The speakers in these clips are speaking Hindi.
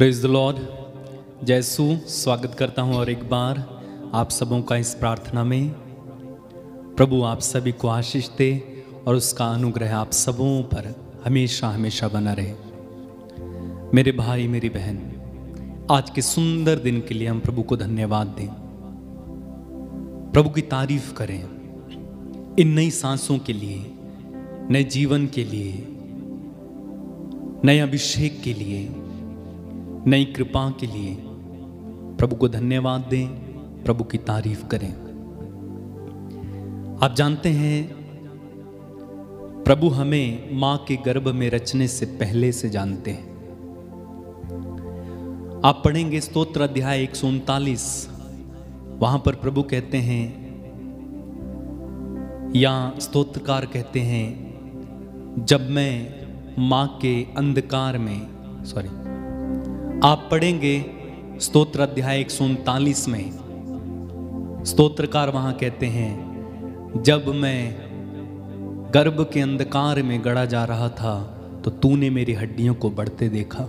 Praise the Lord. जयसु स्वागत करता हूं और एक बार आप सबों का इस प्रार्थना में। प्रभु आप सभी को आशीष दे और उसका अनुग्रह आप सबों पर हमेशा हमेशा बना रहे। मेरे भाई मेरी बहन, आज के सुंदर दिन के लिए हम प्रभु को धन्यवाद दें, प्रभु की तारीफ करें इन नई सांसों के लिए, नए जीवन के लिए, नए अभिषेक के लिए, नई कृपा के लिए। प्रभु को धन्यवाद दें, प्रभु की तारीफ करें। आप जानते हैं प्रभु हमें मां के गर्भ में रचने से पहले से जानते हैं। आप पढ़ेंगे स्तोत्र अध्याय 139, वहां पर प्रभु कहते हैं या स्तोत्रकार कहते हैं, जब मैं मां के अंधकार में आप पढ़ेंगे स्तोत्र अध्याय 139 में स्तोत्रकार वहां कहते हैं, जब मैं गर्भ के अंधकार में गड़ा जा रहा था तो तूने मेरी हड्डियों को बढ़ते देखा।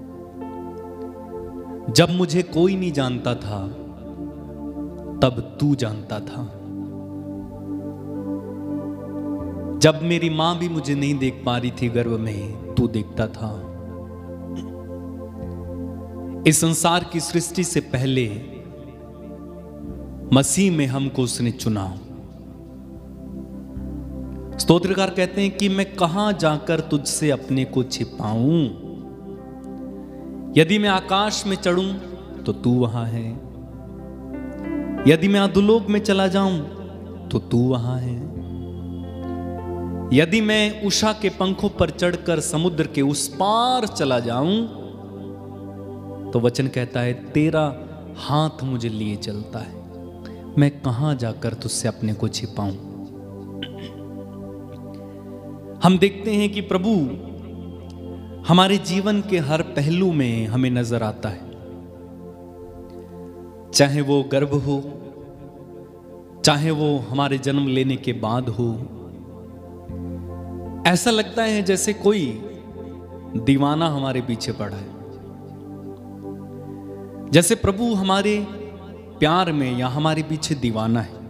जब मुझे कोई नहीं जानता था तब तू जानता था। जब मेरी मां भी मुझे नहीं देख पा रही थी गर्भ में, तू देखता था। इस संसार की सृष्टि से पहले मसीह में हमको उसने चुना। स्तोत्रकार कहते हैं कि मैं कहां जाकर तुझसे अपने को छिपाऊं। यदि मैं आकाश में चढ़ूं तो तू वहां है, यदि मैं अधोलोक में चला जाऊं तो तू वहां है, यदि मैं उषा के पंखों पर चढ़कर समुद्र के उस पार चला जाऊं तो वचन कहता है तेरा हाथ मुझे लिए चलता है। मैं कहां जाकर तुझसे अपने को छिपाऊं। हम देखते हैं कि प्रभु हमारे जीवन के हर पहलू में हमें नजर आता है, चाहे वो गर्भ हो, चाहे वो हमारे जन्म लेने के बाद हो। ऐसा लगता है जैसे कोई दीवाना हमारे पीछे पड़ा है, जैसे प्रभु हमारे प्यार में या हमारे पीछे दीवाना है।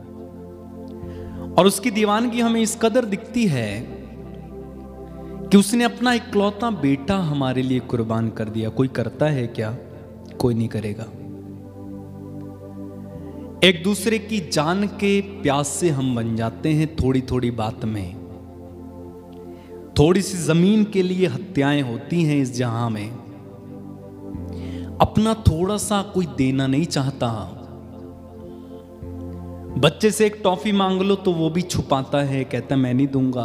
और उसकी दीवानगी हमें इस कदर दिखती है कि उसने अपना इकलौता बेटा हमारे लिए कुर्बान कर दिया। कोई करता है क्या? कोई नहीं करेगा। एक दूसरे की जान के प्यास से हम बन जाते हैं। थोड़ी थोड़ी बात में, थोड़ी सी जमीन के लिए हत्याएं होती हैं इस जहां में। अपना थोड़ा सा कोई देना नहीं चाहता। बच्चे से एक टॉफी मांग लो तो वो भी छुपाता है, कहता मैं नहीं दूंगा।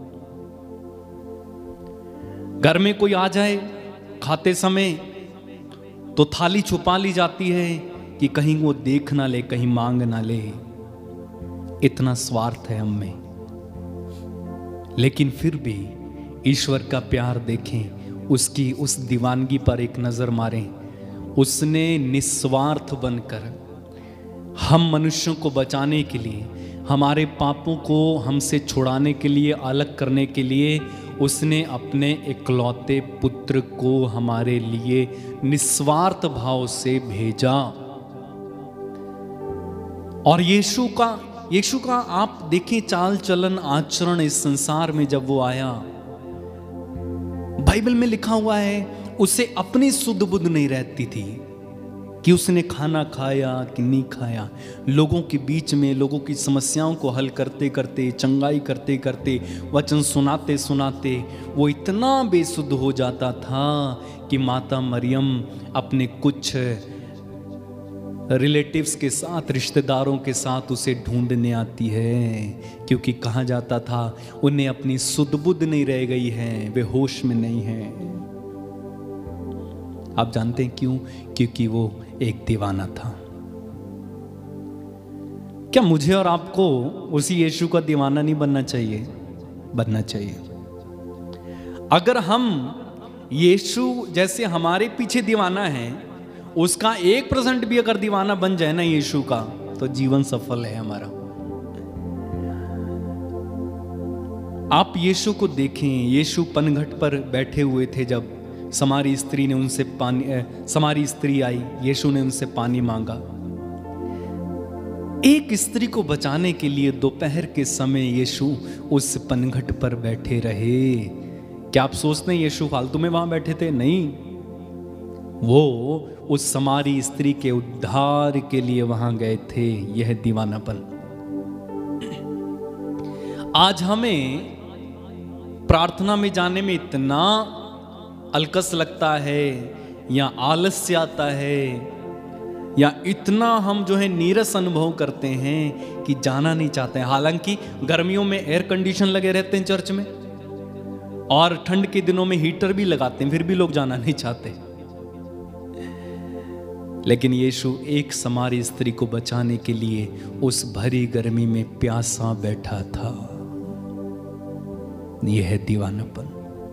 घर में कोई आ जाए खाते समय तो थाली छुपा ली जाती है कि कहीं वो देख ना ले, कहीं मांग ना ले। इतना स्वार्थ है हम में। लेकिन फिर भी ईश्वर का प्यार देखें, उसकी उस दीवानगी पर एक नजर मारें। उसने निस्वार्थ बनकर हम मनुष्यों को बचाने के लिए, हमारे पापों को हमसे छुड़ाने के लिए, अलग करने के लिए उसने अपने इकलौते पुत्र को हमारे लिए निस्वार्थ भाव से भेजा। और यीशु का आप देखें चाल चलन आचरण इस संसार में जब वो आया, बाइबल में लिखा हुआ है उसे अपनी सुध बुध नहीं रहती थी कि उसने खाना खाया कि नहीं खाया। लोगों के बीच में लोगों की समस्याओं को हल करते करते, चंगाई करते करते, वचन सुनाते सुनाते वो इतना बेसुध हो जाता था कि माता मरियम अपने कुछ रिलेटिव्स के साथ, रिश्तेदारों के साथ उसे ढूंढने आती है, क्योंकि कहा जाता था उन्हें अपनी सुध बुध नहीं रह गई है, वे होश में नहीं है। आप जानते हैं क्यों? क्योंकि वो एक दीवाना था। क्या मुझे और आपको उसी यीशु का दीवाना नहीं बनना चाहिए? बनना चाहिए। अगर हम यीशु जैसे हमारे पीछे दीवाना है, उसका 1% भी अगर दीवाना बन जाए ना यीशु का, तो जीवन सफल है हमारा। आप यीशु को देखें। यीशु पनघट पर बैठे हुए थे जब समारी स्त्री आई, यीशु ने उनसे पानी मांगा। एक स्त्री को बचाने के लिए दोपहर के समय यीशु उस पनघट पर बैठे रहे। क्या आप सोचते हैं यीशु फालतू में वहां बैठे थे? नहीं, वो उस समारी स्त्री के उद्धार के लिए वहां गए थे। यह दीवानापन। आज हमें प्रार्थना में जाने में इतना अलकस लगता है या आलस्य आता है या इतना हम जो है नीरस अनुभव करते हैं कि जाना नहीं चाहते हैं। हालांकि गर्मियों में एयर कंडीशन लगे रहते हैं चर्च में और ठंड के दिनों में हीटर भी लगाते हैं, फिर भी लोग जाना नहीं चाहते। लेकिन यीशु एक समारी स्त्री को बचाने के लिए उस भरी गर्मी में प्यासा बैठा था। यह है दीवानापन।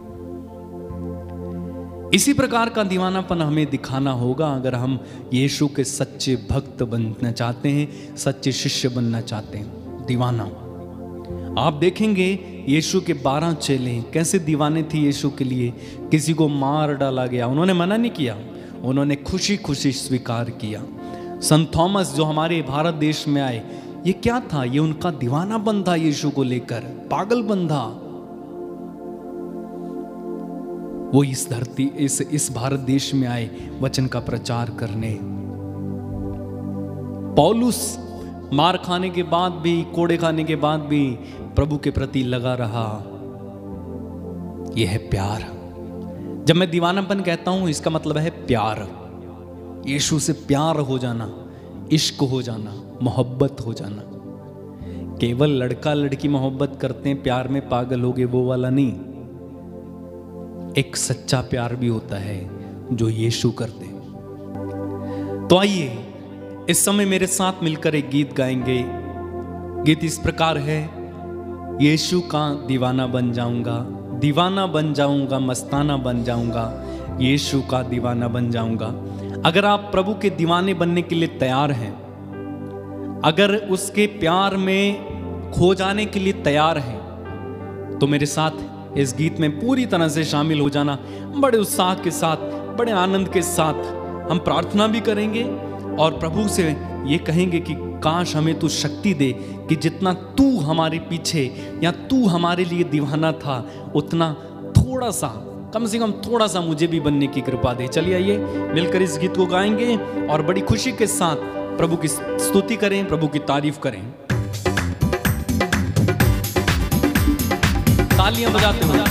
इसी प्रकार का दीवानापन हमें दिखाना होगा अगर हम यीशु के सच्चे भक्त बनना चाहते हैं, सच्चे शिष्य बनना चाहते हैं। दीवाना, आप देखेंगे यीशु के 12 चेले कैसे दीवाने थे यीशु के लिए। किसी को मार डाला गया, उन्होंने मना नहीं किया, उन्होंने खुशी खुशी स्वीकार किया। संत थॉमस जो हमारे भारत देश में आए, ये क्या था? ये उनका दीवानापन था यीशु को लेकर, पागलपन था। वो इस धरती इस भारत देश में आए वचन का प्रचार करने। पौलुस मार खाने के बाद भी, कोड़े खाने के बाद भी प्रभु के प्रति लगा रहा। यह है प्यार। जब मैं दीवानापन कहता हूं इसका मतलब है प्यार। यीशु से प्यार हो जाना, इश्क हो जाना, मोहब्बत हो जाना। केवल लड़का लड़की मोहब्बत करते हैं, प्यार में पागल हो गए, वो वाला नहीं। एक सच्चा प्यार भी होता है जो यीशु करते। तो आइए इस समय मेरे साथ मिलकर एक गीत गाएंगे। गीत इस प्रकार है, यीशु का दीवाना बन जाऊंगा, दीवाना बन जाऊंगा, मस्ताना बन जाऊंगा, यीशु का दीवाना बन जाऊंगा। अगर आप प्रभु के दीवाने बनने के लिए तैयार हैं, अगर उसके प्यार में खो जाने के लिए तैयार हैं, तो मेरे साथ इस गीत में पूरी तरह से शामिल हो जाना। बड़े उत्साह के साथ, बड़े आनंद के साथ हम प्रार्थना भी करेंगे और प्रभु से ये कहेंगे कि काश हमें तू शक्ति दे कि जितना तू हमारे पीछे या तू हमारे लिए दीवाना था, उतना थोड़ा सा, कम से कम थोड़ा सा मुझे भी बनने की कृपा दे। चलिए आइए मिलकर इस गीत को गाएंगे और बड़ी खुशी के साथ प्रभु की स्तुति करें, प्रभु की तारीफ करें। तालियां बजाते हुए।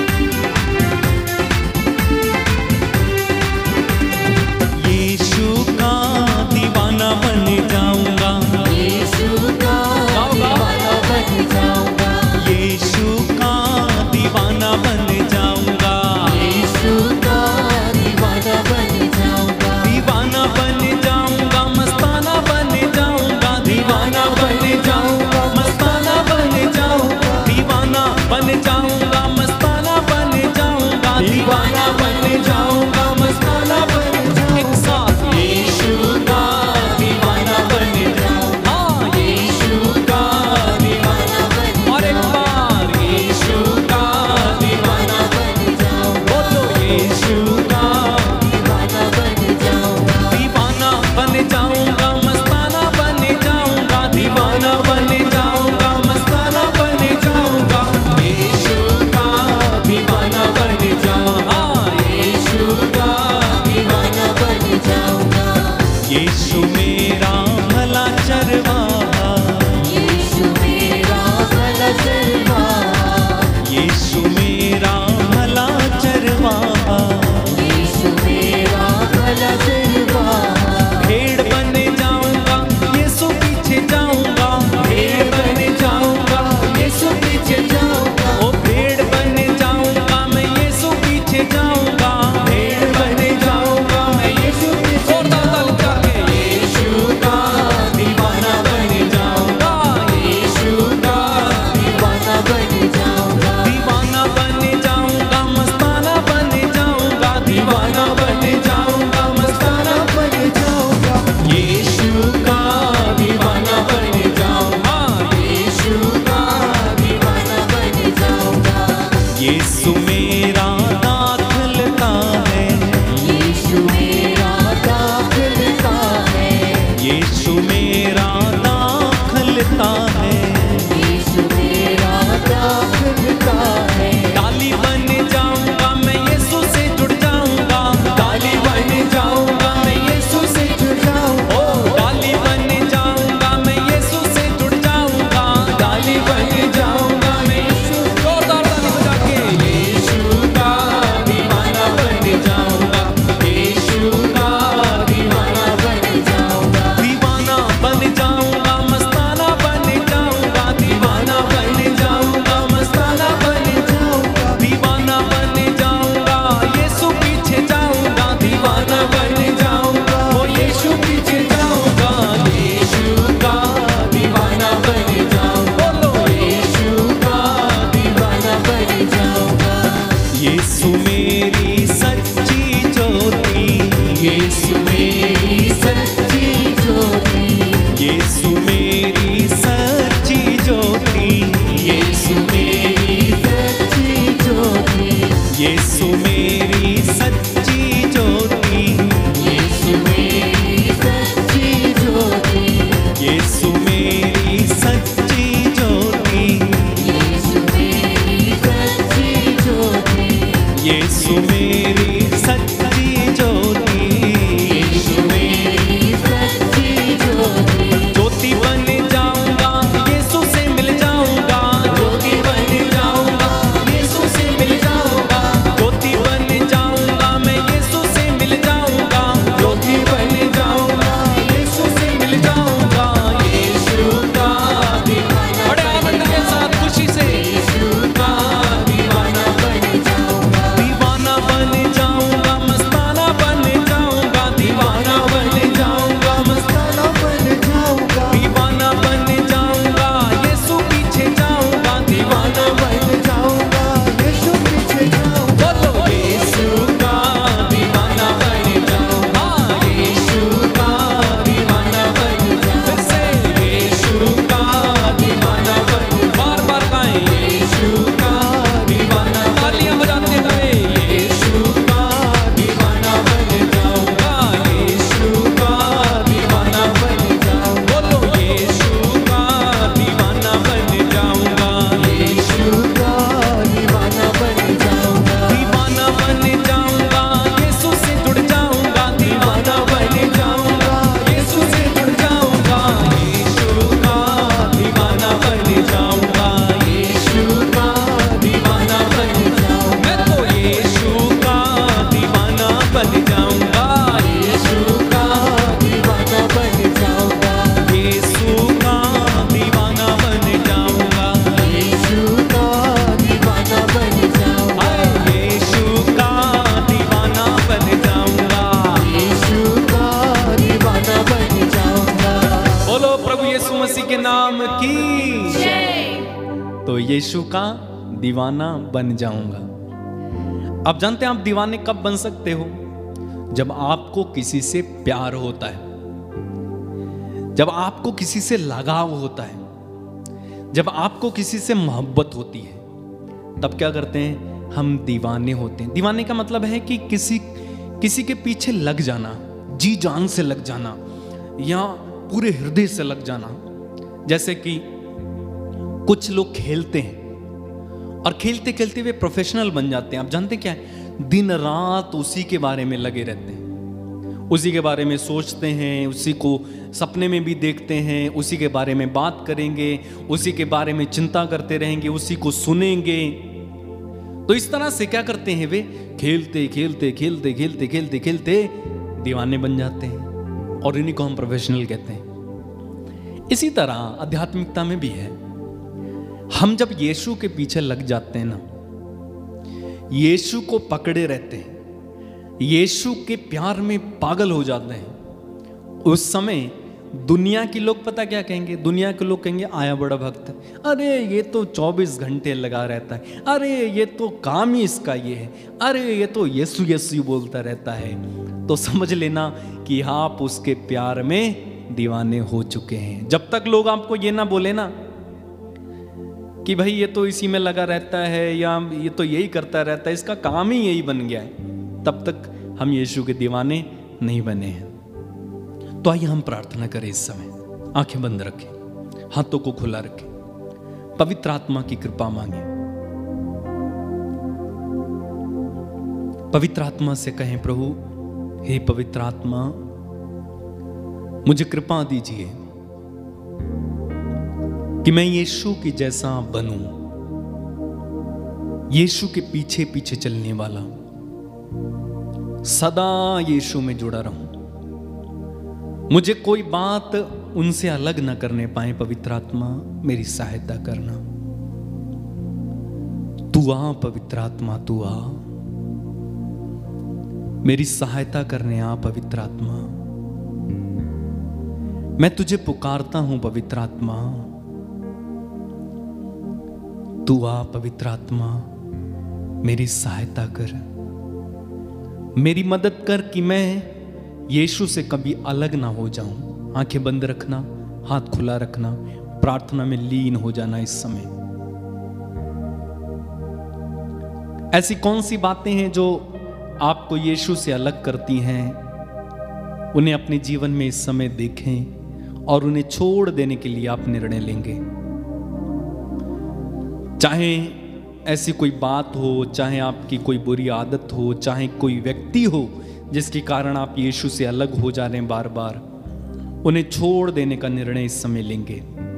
यीशु तो यीशु का दीवाना बन जाऊंगा। आप जानते हैं आप दीवाने कब बन सकते हो? जब आपको किसी से प्यार होता है, जब आपको किसी से लगाव होता है, जब आपको किसी से मोहब्बत होती है, तब क्या करते हैं? हम दीवाने होते हैं। दीवाने का मतलब है कि किसी के पीछे लग जाना, जी जान से लग जाना या पूरे हृदय से लग जाना। जैसे कि कुछ लोग खेलते हैं और खेलते खेलते वे प्रोफेशनल बन जाते हैं। आप जानते क्या है? दिन रात उसी के बारे में लगे रहते हैं, उसी के बारे में सोचते हैं, उसी को सपने में भी देखते हैं, उसी के बारे में बात करेंगे, उसी के बारे में चिंता करते रहेंगे, उसी को सुनेंगे। तो इस तरह से क्या करते हैं? वे खेलते खेलते खेलते खेलते खेलते खेलते दीवाने बन जाते हैं और इन्हीं को हम प्रोफेशनल कहते हैं। इसी तरह आध्यात्मिकता में भी है। हम जब यीशु के पीछे लग जाते हैं ना, यीशु को पकड़े रहते हैं, यीशु के प्यार में पागल हो जाते हैं, उस समय दुनिया के लोग पता क्या कहेंगे? दुनिया के लोग कहेंगे आया बड़ा भक्त, अरे ये तो 24 घंटे लगा रहता है, अरे ये तो काम ही इसका ये है, अरे ये तो यीशु यीशु बोलता रहता है। तो समझ लेना कि आप उसके प्यार में दीवाने हो चुके हैं। जब तक लोग आपको ये ना बोले ना कि भाई ये तो इसी में लगा रहता है या ये तो यही करता रहता है, इसका काम ही यही बन गया है, तब तक हम यीशु के दीवाने नहीं बने हैं। तो आइए हम प्रार्थना करें इस समय। आंखें बंद रखें, हाथों को खुला रखें, पवित्र आत्मा की कृपा मांगे। पवित्र आत्मा से कहें, प्रभु हे पवित्र आत्मा, मुझे कृपा दीजिए कि मैं यीशु की जैसा बनूं, यीशु के पीछे पीछे चलने वाला, सदा यीशु में जुड़ा रहूं, मुझे कोई बात उनसे अलग न करने पाए। पवित्र आत्मा मेरी सहायता करना। तू आ पवित्र आत्मा, तू आ मेरी सहायता करने आ पवित्र आत्मा। मैं तुझे पुकारता हूं पवित्र आत्मा, तू आ पवित्र आत्मा, मेरी सहायता कर, मेरी मदद कर कि मैं यीशु से कभी अलग ना हो जाऊं। आंखें बंद रखना, हाथ खुला रखना, प्रार्थना में लीन हो जाना। इस समय ऐसी कौन सी बातें हैं जो आपको यीशु से अलग करती हैं? उन्हें अपने जीवन में इस समय देखें और उन्हें छोड़ देने के लिए आप निर्णय लेंगे। चाहे ऐसी कोई बात हो, चाहे आपकी कोई बुरी आदत हो, चाहे कोई व्यक्ति हो जिसके कारण आप यीशु से अलग हो जा रहे हैं बार बार, उन्हें छोड़ देने का निर्णय इस समय लेंगे।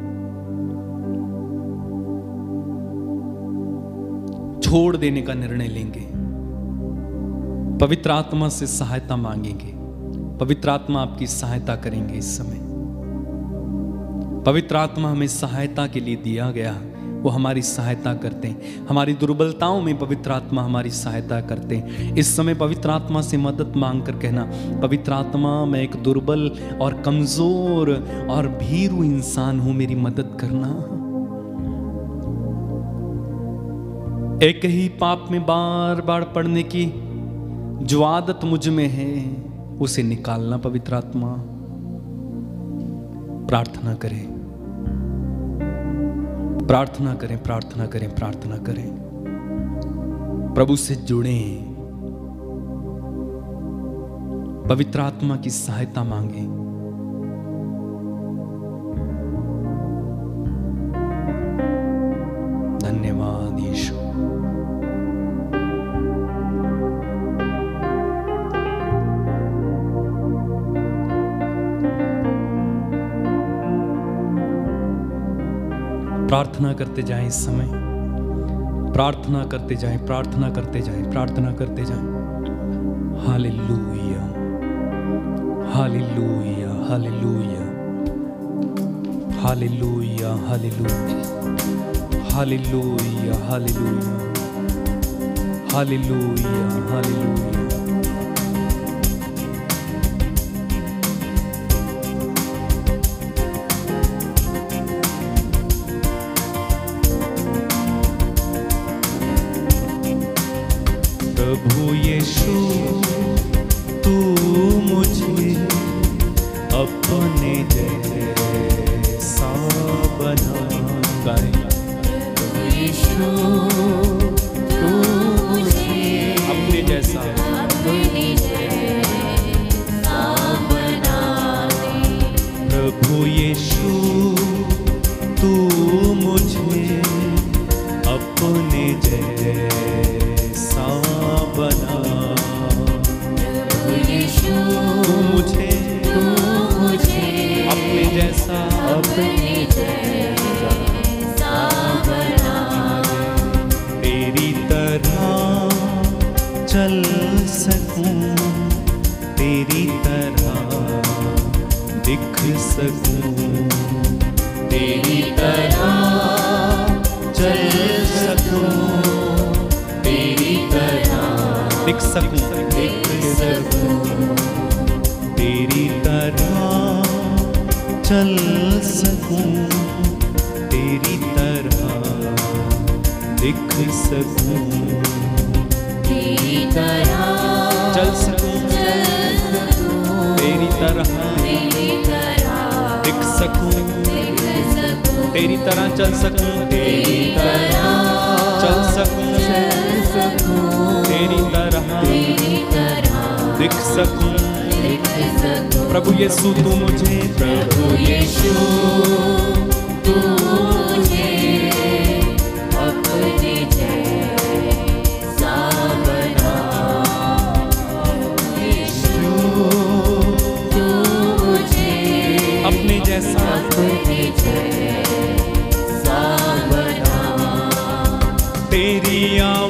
छोड़ देने का निर्णय लेंगे। पवित्र आत्मा से सहायता मांगेंगे। पवित्र आत्मा आपकी सहायता करेंगे इस समय। पवित्र आत्मा हमें सहायता के लिए दिया गया, वो हमारी सहायता करते हैं। हमारी दुर्बलताओं में पवित्र आत्मा हमारी सहायता करते हैं। इस समय पवित्र आत्मा से मदद मांग कर कहना, पवित्र आत्मा मैं एक दुर्बल और कमजोर और भीरू इंसान हूं, मेरी मदद करना। एक ही पाप में बार बार पड़ने की जो आदत मुझ में है, उसे निकालना पवित्र आत्मा। प्रार्थना करें, प्रार्थना करें, प्रार्थना करें, प्रार्थना करें। प्रभु से जुड़ें, पवित्र आत्मा की सहायता मांगें। धन्यवाद यीशु। प्रार्थना करते जाएं इस समय, प्रार्थना करते जाएं, प्रार्थना करते जाएं, प्रार्थना करते जाएं। Hallelujah, hallelujah, hallelujah, hallelujah, hallelujah, hallelujah, hallelujah, hallelujah, hallelujah. प्रभु यीशु तू मुझे अपने जैसा बना। प्रभु यीशु तू मुझे अपने जैसा बना दे। प्रभु यीशु तू मुझे अपने जैसा बना। प्रभु यीशु तू मुझे अपने जैसा बना दे। तेरी तरह चल सकूं, तेरी तरह दिख सकूं, तेरी तरह चल सकूं, तेरी तरह दिख सकूं, तेरी तरह चल सकूं, तेरी तरह दिख सकूं, तेरी तरह चल सकूं, तेरी तरह दिख सकूं, तेरी तरह चल सकूं, तेरी तरह चल सकूं, तेरी तरह दिख सकूं। प्रभु यीशु तू मुझे, प्रभु यीशु तू मुझे अपने जैसा बना। यीशु तू मुझे अपने जैसा बना। तेरी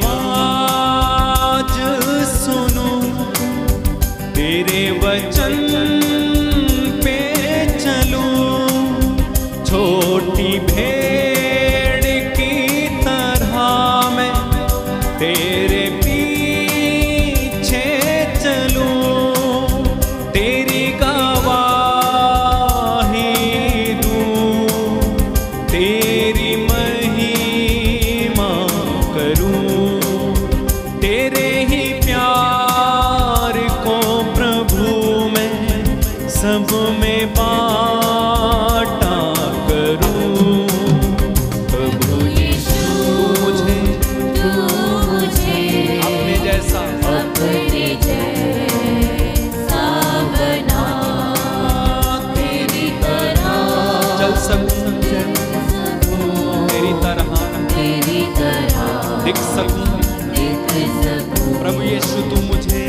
आवाज सुनूं, तेरे वचन पे चलूं, छोटी भेड़ की तरह मैं तेरे पीछे चलूं, तेरी गवाही दूं, तेरी महिमा करूं, तेरे ही प्यार को प्रभु मैं सब में बांटा करूं। प्रभु यीशु मुझे अपने जैसा बना। तेरी तरह चल सकूं, तेरी तरह दिख सकूं। प्रभु यीशु तू मुझे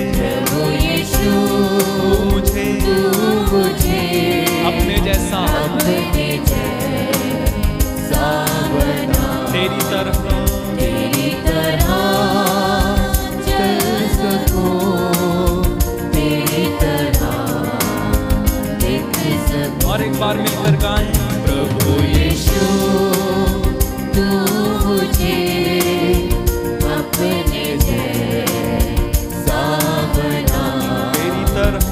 अपने जैसा बना। तेरी तरह चल सकूं, तेरी तरह दिख सकूं। और एक बार मिलकर गाएं, प्रभु यीशु तू मुझे अपने जैसा बना। तेरी तरह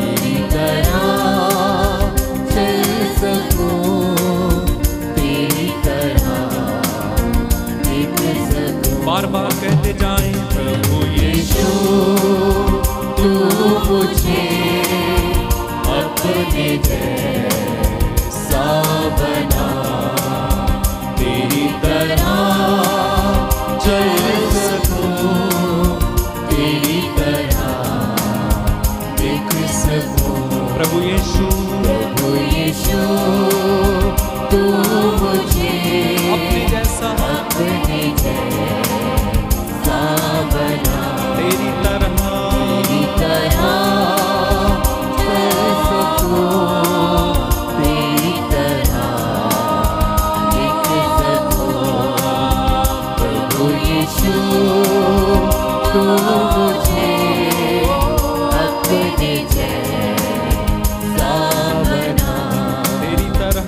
चल सकूं, तेरी तरह दिख सकूं। बार बार कहते जाएं, प्रभु यीशु तू मुझे अपने जैसा बना। तेरी तरह चल सकूं, तेरी तरह दिख सकूं। प्रभु यीशु तू मुझे अपने जैसा बना। तेरी तरह चल सकूं, तेरी तरह दिख सकूं। प्रभु यीशु तू मुझे अपने जैसा बना। तेरी तरह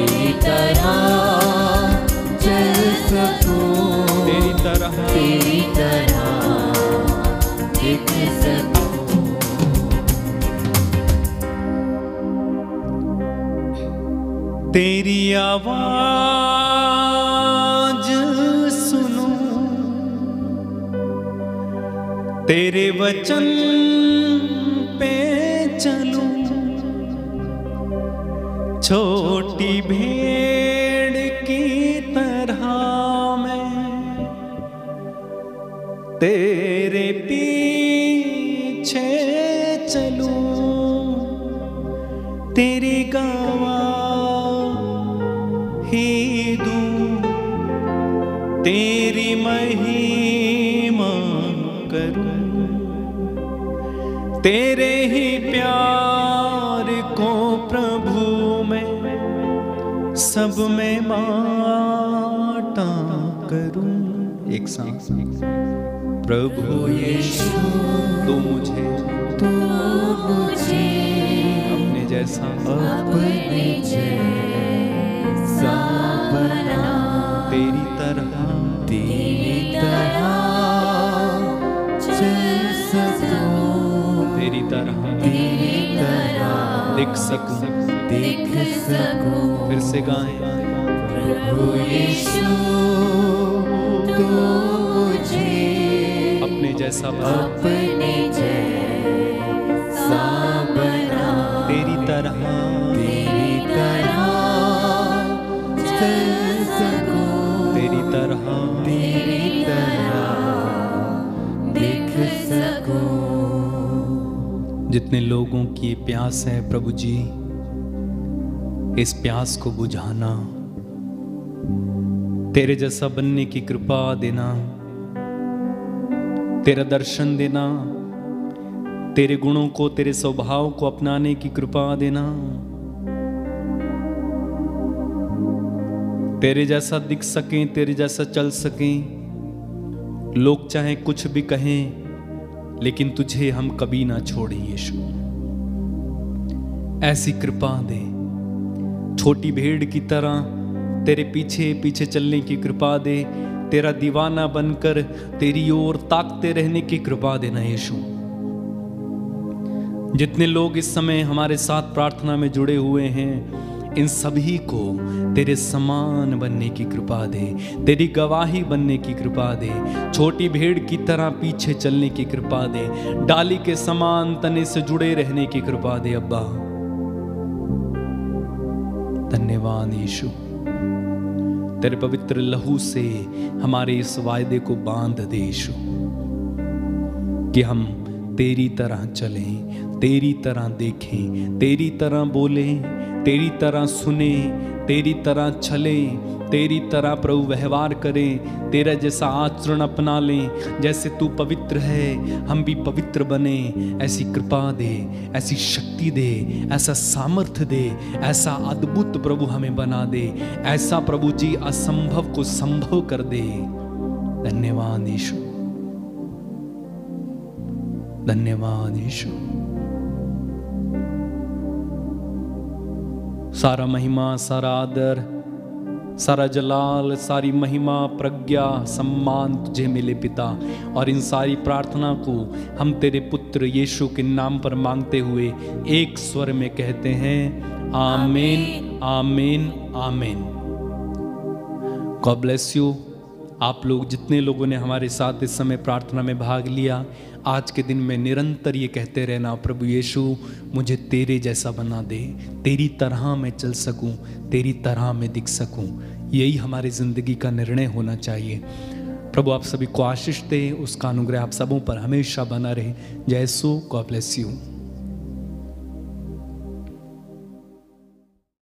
चल सकूं, तेरी तरह दिख सकूं। तेरी आवाज सुनूं, तेरे वचन पे चलूं, छोटी भेड़ की तरह मैं तेरे पीछे चलूं, तेरी गवाही दूं, तेरी महिमा करूं, तेरे ही प्यार को प्रभु मैं सब में बांटा करूं। एक साथ प्रभु यीशु तू मुझे अपने जैसा बना, तेरी तरह चल सकूं, तेरी तरह दिख सकूं, फिर से गाएं। प्रभु यीशु तू मुझे अपने जैसा बना, तेरी तरह चल सकूं, तेरी तरह दिख सकूं। जितने लोगों की ये प्यास है प्रभु जी, इस प्यास को बुझाना, तेरे जैसा बनने की कृपा देना, तेरा दर्शन देना, तेरे गुणों को, तेरे स्वभाव को अपनाने की कृपा देना, तेरे जैसा दिख सकें, तेरे जैसा चल सकें। लोग चाहे कुछ भी कहें, लेकिन तुझे हम कभी ना छोड़ें यीशु। ऐसी कृपा दे, छोटी भेड़ की तरह तेरे पीछे पीछे चलने की कृपा दे, तेरा दीवाना बनकर तेरी ओर ताकते रहने की कृपा देना यीशु। जितने लोग इस समय हमारे साथ प्रार्थना में जुड़े हुए हैं, इन सभी को तेरे समान बनने की कृपा दे, तेरी गवाही बनने की कृपा दे, छोटी भेड़ की तरह पीछे चलने की कृपा दे, डाली के समान तने से जुड़े रहने की कृपा दे। अब्बा धन्यवाद यीशु, तेरे पवित्र लहू से हमारे इस वायदे को बांध दे यीशु, कि हम तेरी तरह चलें, तेरी तरह देखें, तेरी तरह बोलें, तेरी तरह सुने, तेरी तरह चलें, तेरी तरह प्रभु व्यवहार करें, तेरा जैसा आचरण अपना लें। जैसे तू पवित्र है, हम भी पवित्र बने। ऐसी कृपा दे, ऐसी शक्ति दे, ऐसा सामर्थ्य दे, ऐसा अद्भुत प्रभु हमें बना दे, ऐसा प्रभु जी असंभव को संभव कर दे। धन्यवाद यीशु, धन्यवाद यीशु। सारा महिमा, सारा आदर, सारा जलाल, सारी महिमा, प्रज्ञा, सम्मान तुझे मिले पिता। और इन सारी प्रार्थना को हम तेरे पुत्र यीशु के नाम पर मांगते हुए एक स्वर में कहते हैं, आमीन, आमीन, आमीन। God bless you. आप लोग जितने लोगों ने हमारे साथ इस समय प्रार्थना में भाग लिया, आज के दिन में निरंतर ये कहते रहना, प्रभु यीशु मुझे तेरे जैसा बना दे, तेरी तरह मैं चल सकूं, तेरी तरह मैं दिख सकूं। यही हमारी ज़िंदगी का निर्णय होना चाहिए। प्रभु आप सभी को आशीष दे, उसका अनुग्रह आप सबों पर हमेशा बना रहे। जय यीशु, गॉड ब्लेस यू।